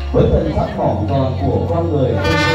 với thân xác mỏng tròn của con người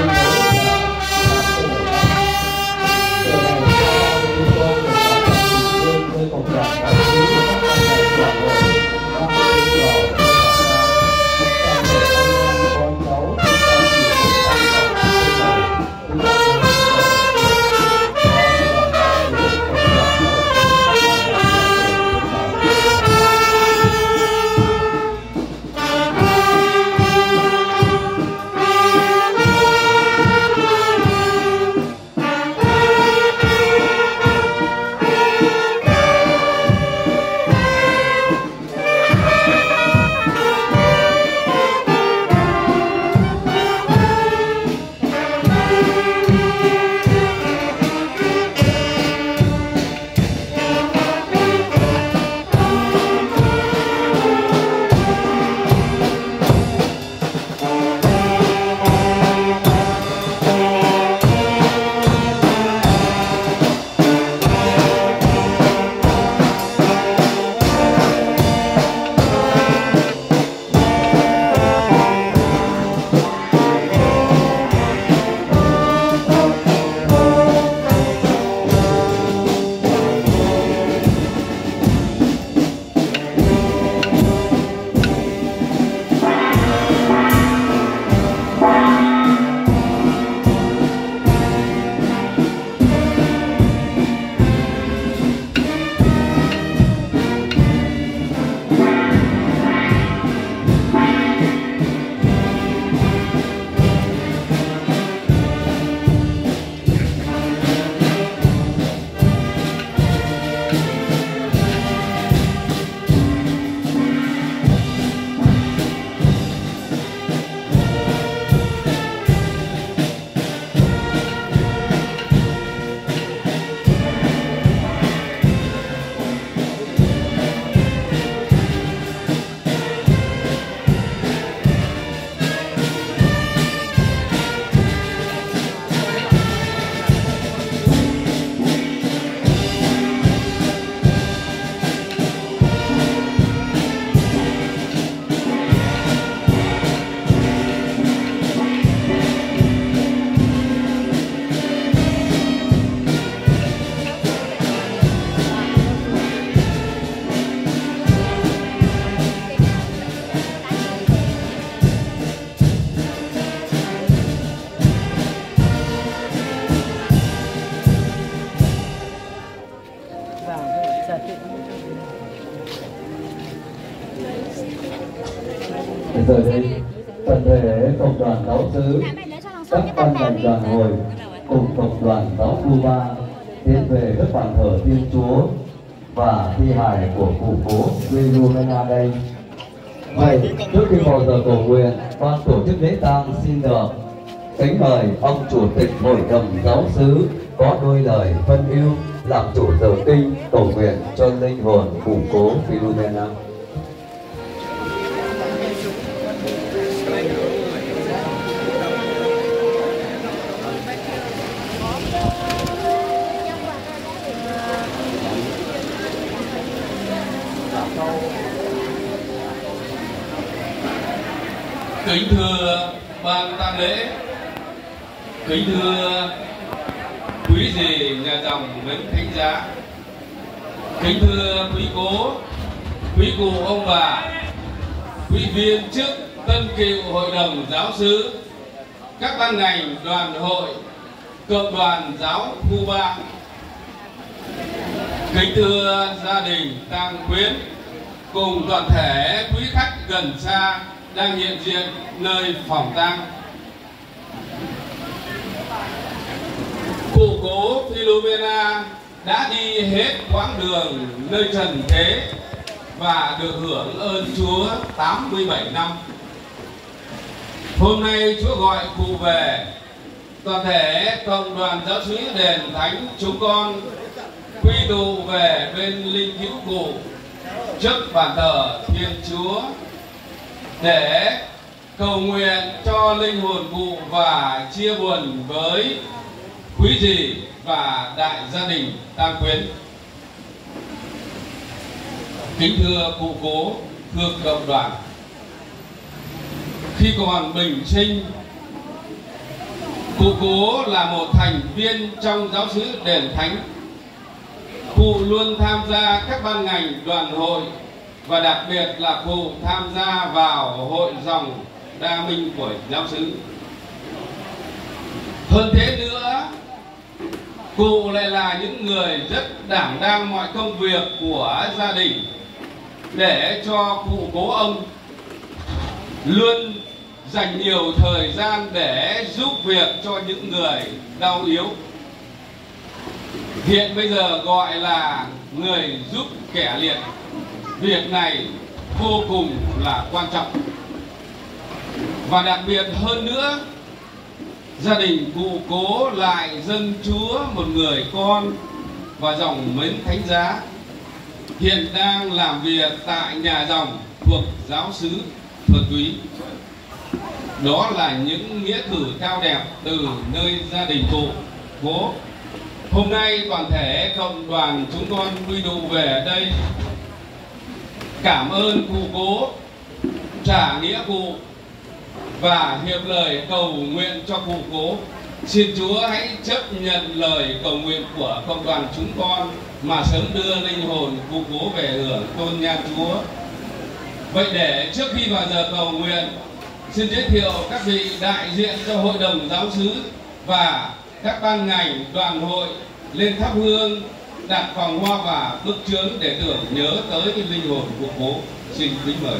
giờ đây toàn thể cộng đoàn giáo xứ, các ban ngành đoàn hội cùng cộng đoàn giáo khu Ba tiến về các bàn thờ Thiên Chúa và thi hài của cụ cố Philomena đây. Vậy trước khi vào giờ cầu nguyện, ban tổ chức lễ tang xin được kính mời ông chủ tịch hội đồng giáo xứ có đôi lời phân ưu làm chủ giờ kinh cầu nguyện cho linh hồn cụ cố Philomena. Kính thưa ban tang lễ, kính thưa quý dì nhà dòng mến thánh giá, kính thưa quý cố, quý cụ ông bà, quý viên chức tân cựu hội đồng giáo xứ, các ban ngành đoàn hội, cộng đoàn giáo khu Ba, kính thưa gia đình tang quyến cùng toàn thể quý khách gần xa đang hiện diện nơi phòng tang. Cụ cố Philomena đã đi hết quãng đường nơi trần thế và được hưởng ơn Chúa 87 năm. Hôm nay Chúa gọi cụ về, toàn thể cộng đoàn giáo xứ đền thánh chúng con quy tụ về bên linh hữu cụ trước bàn thờ Thiên Chúa để cầu nguyện cho linh hồn cụ và chia buồn với quý dì và đại gia đình tang quyến. Kính thưa cụ cố, thưa cộng đoàn, Khi còn bình sinh, cụ Cố là một thành viên trong giáo xứ Đền Thánh. Cụ luôn tham gia các ban ngành đoàn hội và đặc biệt là cụ tham gia vào hội dòng đa minh của giáo xứ. Hơn thế nữa, cụ lại là những người rất đảm đang mọi công việc của gia đình để cho cụ Cố ông luôn dành nhiều thời gian để giúp việc cho những người đau yếu. Hiện bây giờ gọi là người giúp kẻ liệt. Việc này vô cùng là quan trọng. Và đặc biệt hơn nữa, gia đình cụ Cố lại dâng Chúa một người con và dòng Mến Thánh Giá, hiện đang làm việc tại nhà dòng thuộc giáo xứ Thuần Túy. Đó là những nghĩa cử cao đẹp từ nơi gia đình cụ Cố. Hôm nay toàn thể cộng đoàn chúng con quy tụ về đây cảm ơn cụ Cố, trả nghĩa cụ và hiệp lời cầu nguyện cho cụ Cố. Xin Chúa hãy chấp nhận lời cầu nguyện của cộng đoàn chúng con mà sớm đưa linh hồn cụ Cố về hưởng tôn nhan Chúa. Vậy để trước khi vào giờ cầu nguyện, xin giới thiệu các vị đại diện cho hội đồng giáo xứ và các ban ngành đoàn hội lên thắp hương, đặt vòng hoa và bức chướng để tưởng nhớ tới cái linh hồn của Cố. Xin kính mời.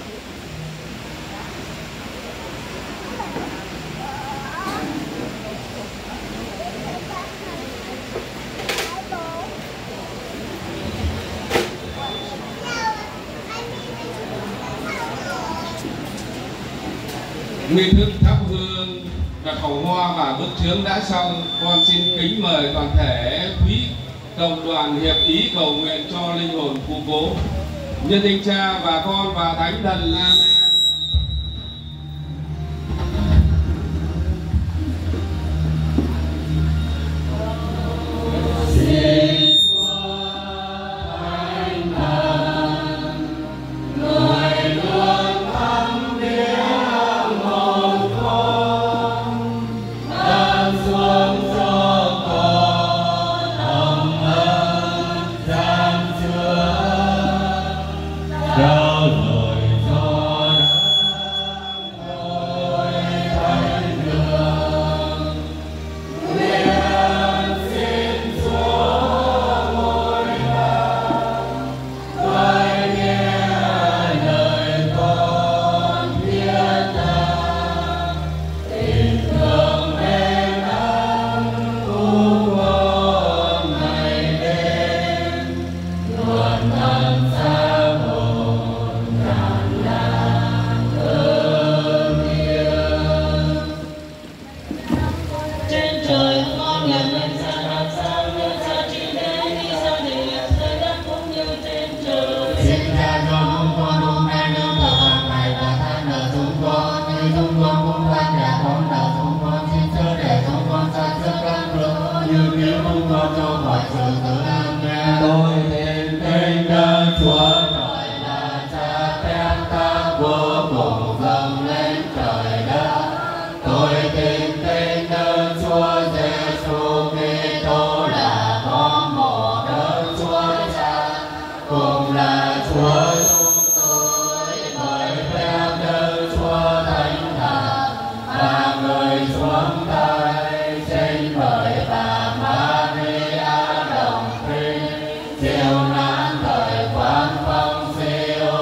Nghi thức thắp hương, đặt vòng hoa và bức chướng đã xong, con xin kính mời toàn thể quý cộng đoàn hiệp ý cầu nguyện cho linh hồn cụ Cố. Nhân danh Cha và Con và Thánh Thần. Amen.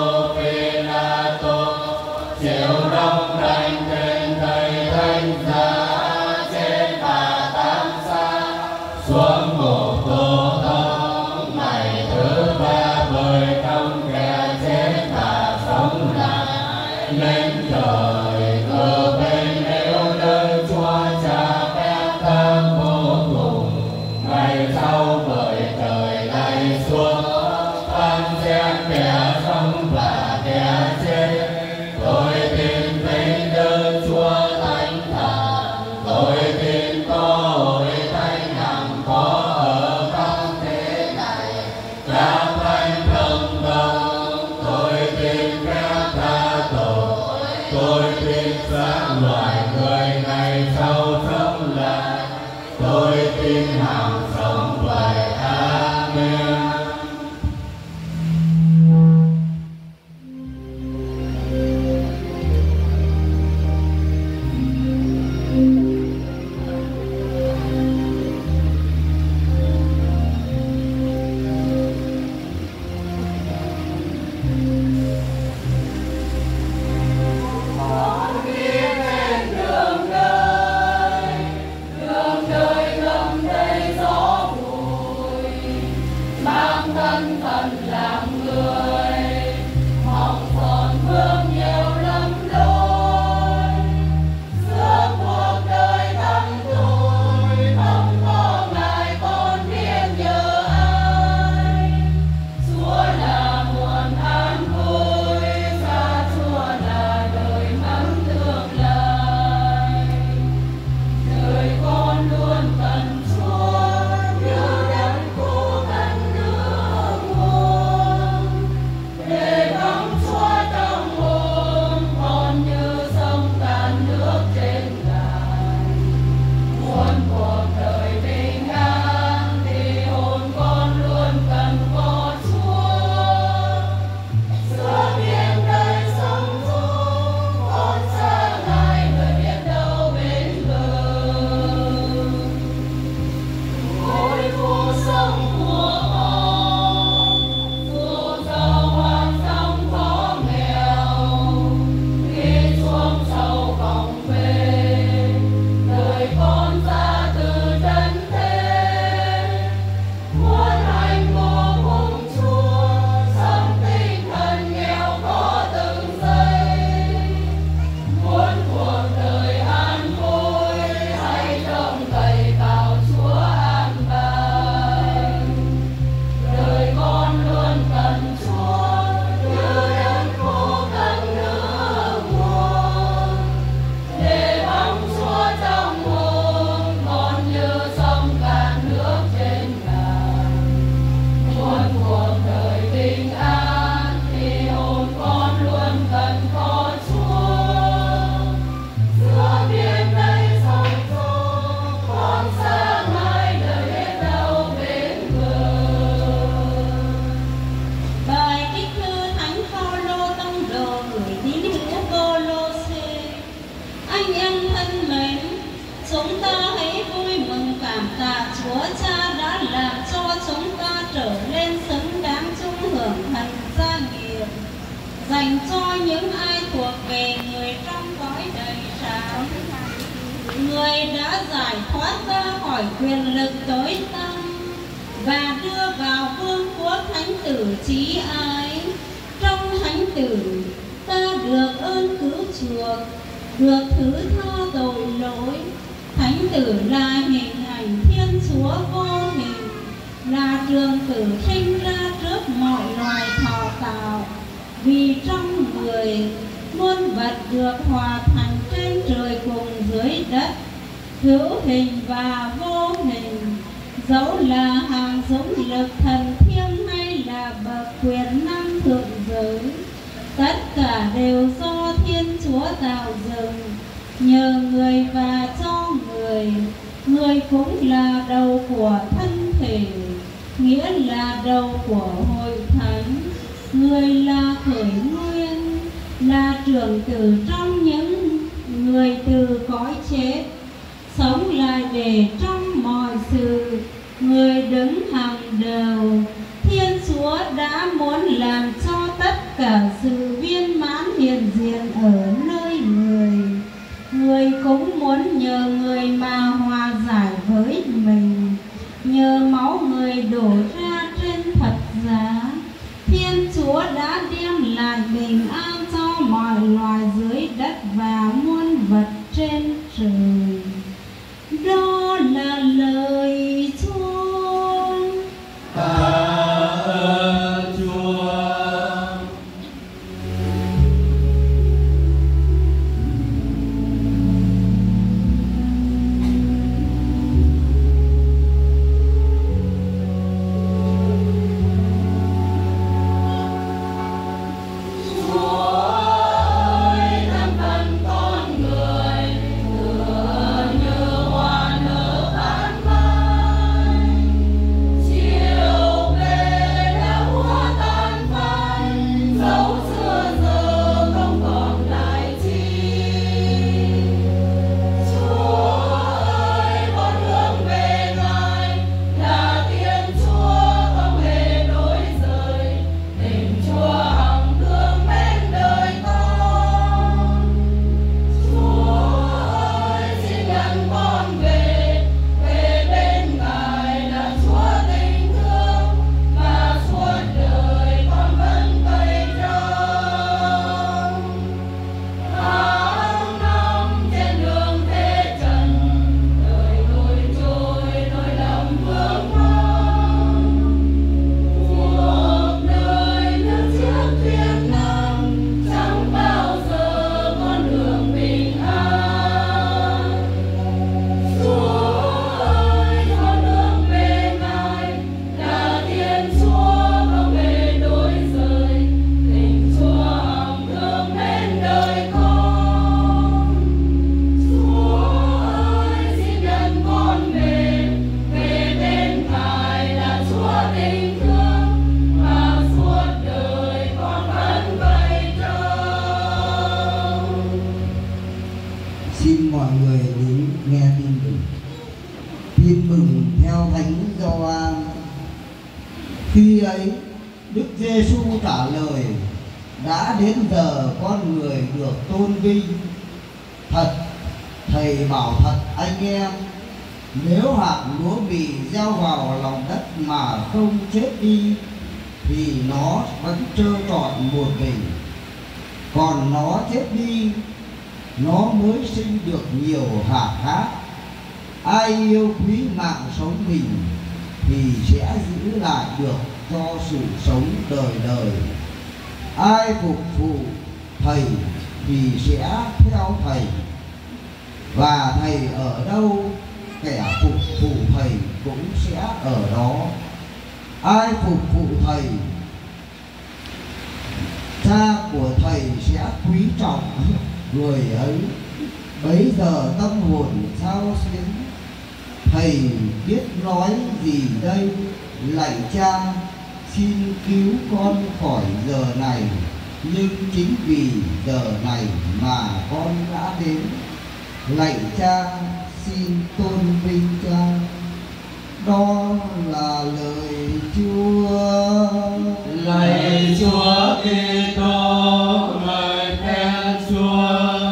Chiều đông đành trên thầy thánh giá. tin hằng sống vậy. Amen. Dành cho những ai thuộc về người trong cõi đời sáng, người đã giải thoát ra khỏi quyền lực tối tăm và đưa vào vương quốc thánh tử chí ái. Trong thánh tử ta được ơn cứu chuộc, được thứ tha tội lỗi. Thánh tử là hình ảnh Thiên Chúa vô hình, là trường tử sinh ra trước mọi loài thọ tạo. Vì trong người muôn vật được hòa thành trên trời cùng dưới đất, hữu hình và vô hình, dẫu là hàng giống lực thần thiêng hay là bậc quyền năng thượng giới, tất cả đều do Thiên Chúa tạo dựng, nhờ người và cho người. Người cũng là đầu của thân thể, nghĩa là đầu của hội thánh. Người là khởi nguyên, là trưởng tử trong những người từ cõi chết, sống lại để trong mọi sự. Người đứng hàng đầu, Thiên Chúa đã muốn làm cho tất cả sự viên mãn hiện diện ở nơi người. Người cũng muốn nhờ người mà hòa giải với mình, nhờ máu người đổ ra trên thập giá. Thiên Chúa đã đem lại bình an cho mọi loài dưới đất và muôn vật trên trời. Đó là lời Chúa. Tạ ơn Chúa. Chúa ơi, thân phận con người thừa Xin mọi người đến nghe tin mừng. Tin mừng theo Thánh Gioan. Khi ấy Đức Giêsu trả lời: đã đến giờ con người được tôn vinh. Thật, thầy bảo thật anh em, nếu hạt lúa mì gieo vào lòng đất mà không chết đi thì nó vẫn trơ trọi một mình. Còn nó chết đi, nó mới sinh được nhiều hạt khác. Ai yêu quý mạng sống mình thì sẽ giữ lại được cho sự sống đời đời. Ai phục vụ thầy thì sẽ theo thầy, và thầy ở đâu kẻ phục vụ thầy cũng sẽ ở đó. Ai phục vụ thầy, cha của thầy sẽ quý trọng người ấy. Bấy giờ tâm hồn sao xuyến, thầy biết nói gì đây? Lạy cha, xin cứu con khỏi giờ này, nhưng chính vì giờ này mà con đã đến. Lạy cha, xin tôn vinh cha. Đó là lời Chúa. Lạy Chúa Kitô, lời khen Chúa.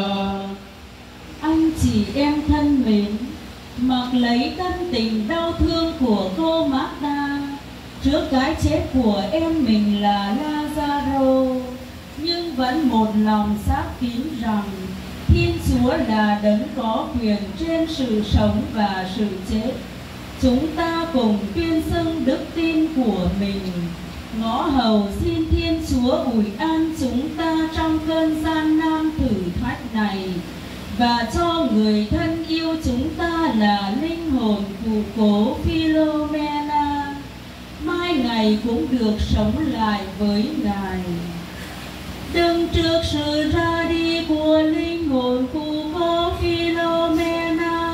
Anh chị em thân mến, mặc lấy thân tình đau thương của cô Marta trước cái chết của em mình là Lazaro, nhưng vẫn một lòng xác tín rằng Thiên Chúa là đấng có quyền trên sự sống và sự chết. Chúng ta cùng tuyên xưng đức tin của mình, ngõ hầu xin Thiên Chúa ủi an chúng ta trong cơn gian nan thử thách này, và cho người thân yêu chúng ta là linh hồn cụ cố Philomena mai ngày cũng được sống lại với Ngài. Đứng trước sự ra đi của linh hồn cụ cố Philomena,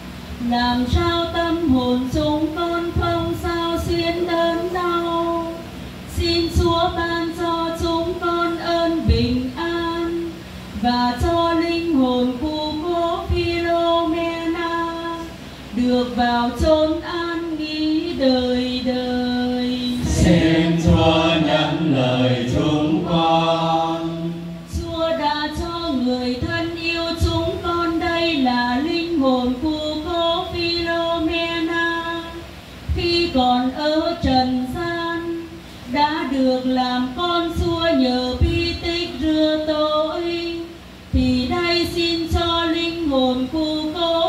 làm sao tâm hồn chúng con không sao xuyên đớn đau. Xin Chúa ban cho chúng con ơn bình an, và cho linh hồn cụ cố Philomena được vào chốn an nghỉ đời đời. Xin Chúa nhận lời chúng con. Chúa đã cho người thân yêu chúng con đây là linh hồn cụ cố Philomena, khi còn ở trần gian đã được làm con Chúa nhờ bi tích rửa tội. Thì đây xin cho linh hồn cụ cố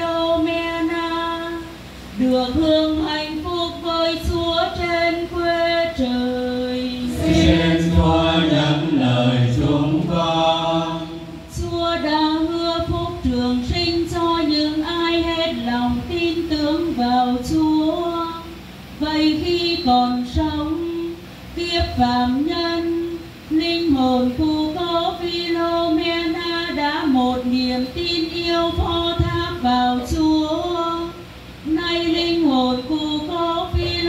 Philomena được hưởng hạnh phúc với Chúa trên quê trời. Xin Chúa nhận lời chúng con. Chúa đã hứa phúc trường sinh cho những ai hết lòng tin tưởng vào Chúa. Vậy khi còn sống kiếp phàm nhân, linh hồn cụ cố Philomena đã một niềm tin yêu phó thác vào Chúa. Nay linh hồn cụ cố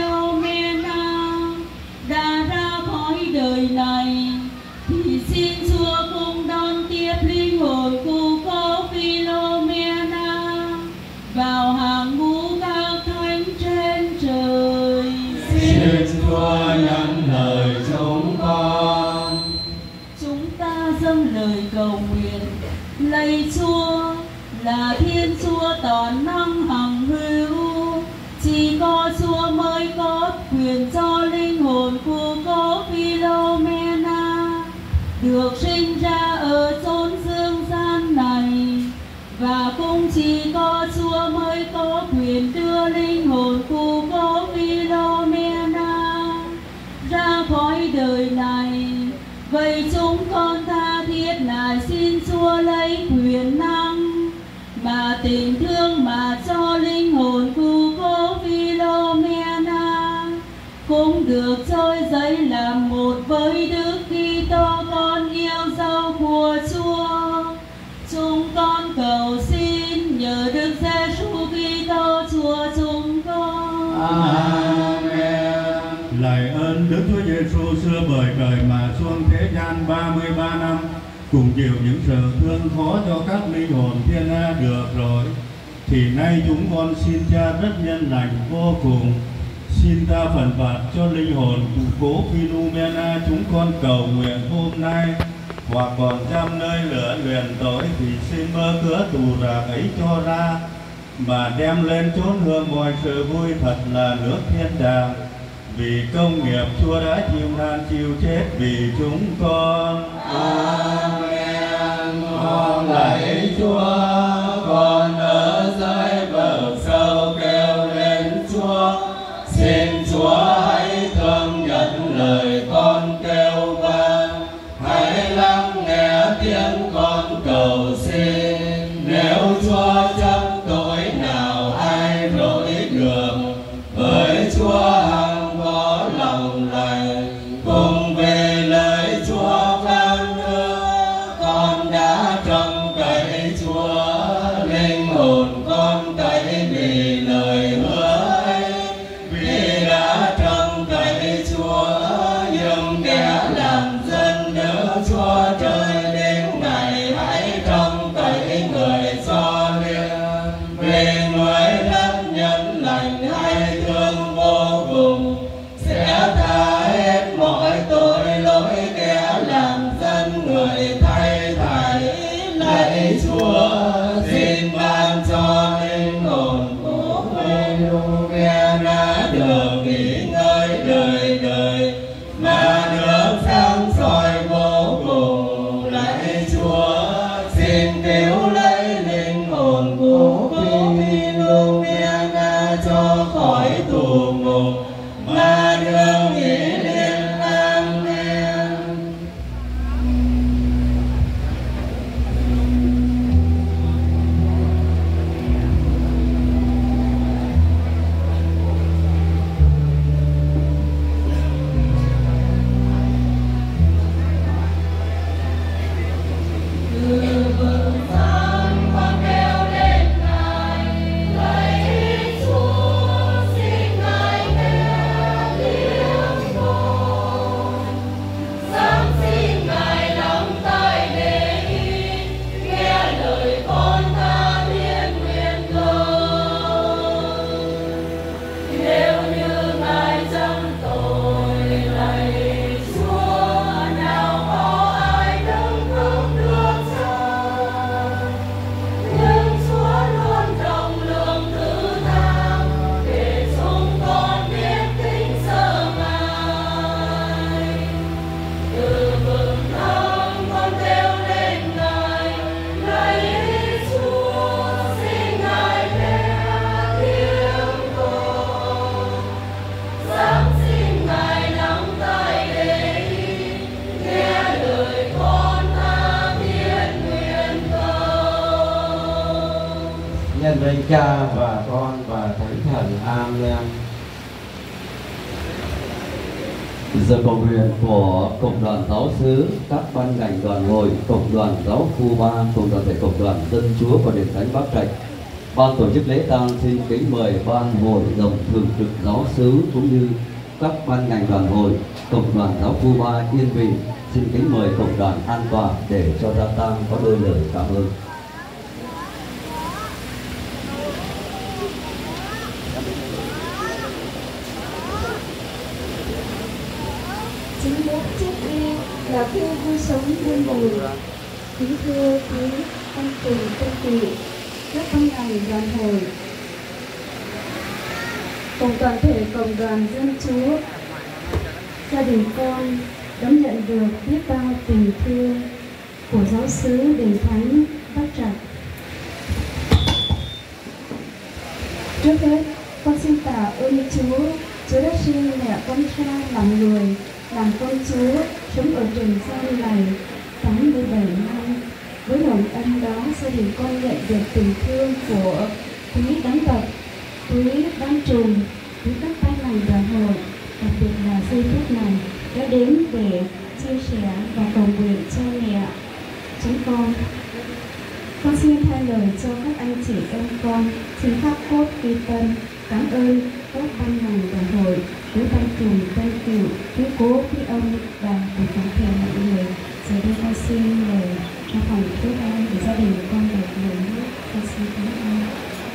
Philomena đã ra khỏi đời này, thì xin Chúa cùng đón tiếp linh hồn cụ cố Philomena vào hàng ngũ các thánh trên trời. Xin Chúa nhận lời chúng con. Chúng ta dâng lời cầu nguyện. Lạy Chúa, là Thiên Chúa toàn năng hằng hữu, chỉ có Chúa mới có quyền cho linh hồn cụ cố Philomena được sinh ra ở chốn dương gian này, và cũng chỉ có Chúa mới có quyền đưa linh hồn cụ cố Philomena ra khỏi đời này. Vậy chúng con tha thiết lại xin Chúa lấy quyền năng mà tình thương mà cho linh hồn cụ cố Philomena cũng được trôi dậy làm một với Đức Kitô con yêu dấu của Chúa. Chúng con cầu xin nhờ Đức Giêsu Kitô Chúa chúng con. Amen. Lạy ơn Đức Chúa Giêsu xưa bởi cởi mà xuống thế gian 33 năm, cùng chịu những sự thương khó cho các linh hồn thiên hạ được rồi, thì nay chúng con xin Cha rất nhân lành vô cùng, xin tha phần phạt cho linh hồn cụ cố Philomena chúng con cầu nguyện hôm nay, hoặc còn trăm nơi lửa luyện tội thì xin mơ cửa tù rạc ấy cho ra, mà đem lên chốn hương mọi sự vui thật là nước thiên đàng, vì công nghiệp Chúa đã chịu nan chịu chết vì chúng con. Amen. Con lạy Chúa, con ở dưới vực sâu kêu lên Chúa, xin Chúa hãy thương nhận lời con kêu vang, hãy lắng nghe tiếng con cầu xin. Nếu Chúa chấp tội nào ai lỗi được, với Chúa hằng có lòng lành, cùng về lời Chúa phán hứa, con đã trông cậy Chúa, linh hồn con cậy vì lời hứa ấy. Vì đã trông cậy Chúa, nhưng kẻ làm dân đỡ Chúa trời đến ngày hãy trông cậy người cho liền. Vì người rất nhân lành hay thương vô cùng, sẽ tha hết mọi tội lỗi kẻ làm dân người thay thảy. Lạy Chúa, xin ban cho linh hồn của Philomena được nghỉ ngơi đời đời, mà được sáng soi vô cùng. Lạy Chúa, xin cứu lấy linh hồn của Philomena cho khỏi tù ngục, mà được nghỉ liên. Amen. Nhân danh Cha và Con và Thánh Thần. Amen. Giờ cầu nguyện của Cộng đoàn Giáo xứ, các ban ngành đoàn hội, Cộng đoàn Giáo khu Ba, Cộng đoàn thể Cộng đoàn Dân Chúa và Đền Thánh Bắc Trạch. Ban tổ chức lễ tang xin kính mời ban hội đồng thường trực giáo xứ cũng như các ban ngành đoàn hội, Cộng đoàn Giáo khu Ba Yên Bình xin kính mời Cộng đoàn an toàn để cho gia tang có đôi lời cảm ơn. Chính lúc chết đi là khi vui sống muôn đời. Kính thưa quý anh tùng tân tụy, các ban ngành đoàn hội, cùng toàn thể Cộng đoàn Dân Chúa, gia đình con đón nhận được biết bao tình thương của giáo xứ Đền Thánh Bắc Trạch. Trước hết, con xin tạ ơn Chúa, Chúa đã sinh mẹ con cha làm người, làm con Chúa, sống ở trần gian này 87 năm. Với lòng ân đó, gia đình con nhận được tình thương của quý đám tập, quý ban trùm, quý các ban ngành đoàn hội, đặc biệt là giây phút này đã đến để chia sẻ và cầu nguyện cho mẹ chúng con. Con xin thay lời cho các anh chị em con, xin khắc cốt ghi tâm cảm ơn các ban ngành đoàn hội, quý ban trùm, ban cựu, quý cố, quý ông và toàn thể mọi người Giờ đây con xin mời vào phòng thứ hai để gia đình con được lấy nước. Con xin cảm ơn.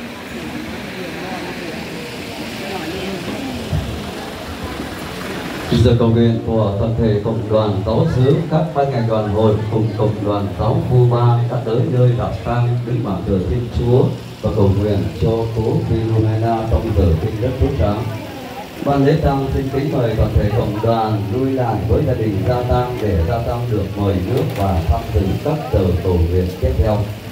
Giờ cầu nguyện của toàn thể cộng đoàn giáo xứ, các ban ngành đoàn hội cùng cộng đoàn giáo phu ba đã tới nơi đạo tang Đức Mạc Thờ Thiên Chúa và cầu nguyện cho cố Philomena trong giờ kinh rất phúc sáng. Ban lễ tang xin kính mời toàn thể cộng đoàn lui lại với gia đình gia tang để gia tang được mời nước và tham dự các giờ cầu nguyện tiếp theo.